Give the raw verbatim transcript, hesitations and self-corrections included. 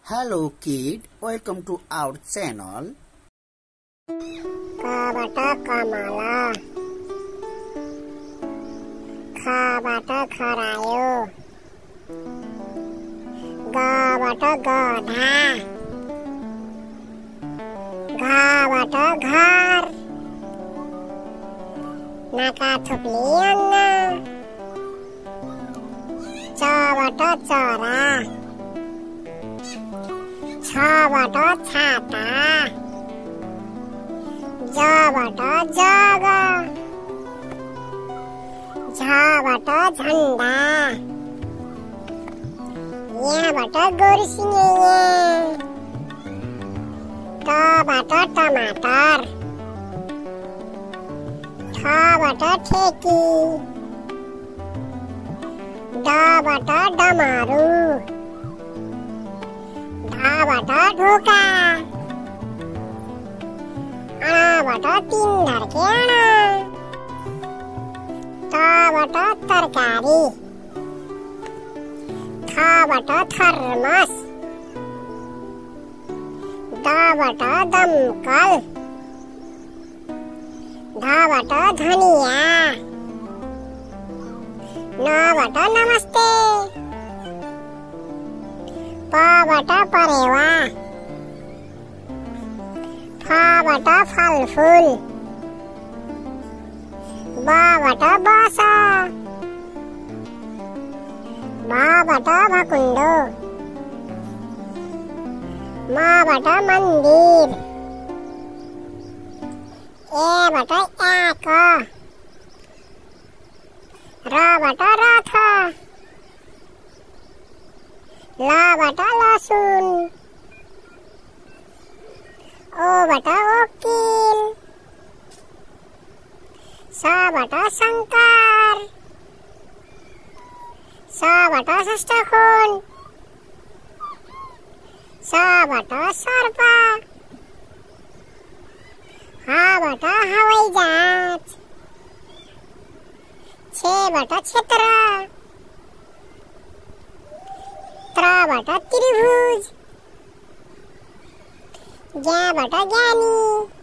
Hello kid, welcome to our channel. Ka bata kamala, kha bata kharayo, ga bata gadha, gha bata ghar, naka thupli anna, cha bata chara, cha bata chata, ja bata jaga, Jha bata झंडा, या bata गोरसिंगे, ट bata टमाटर, ठ bata ठेकी, ड bata डमारू, ढ bata ढोका, a bata तीन धड़के अना, त बटा तरकारी, थ बटा थर्मस, द बटा दमकल, ध बटा धनिया, न बटा नमस्ते, प बटा परेवा, फ बटा फल फूल, बा बटा बासा, भा बटा भकुंडो, मा बटा मंदिर, ए बटा एक, र बटा रथ, ल बटा लहसुन, ओ बटा वकील, स बटा शंकर, स बटा षष्ठकोण, स बटा सर्प, ह बटा हवाई जहाज, छ बटा क्षेत्र, त्र बटा त्रिभुज, ज्ञ बटा ज्ञानी।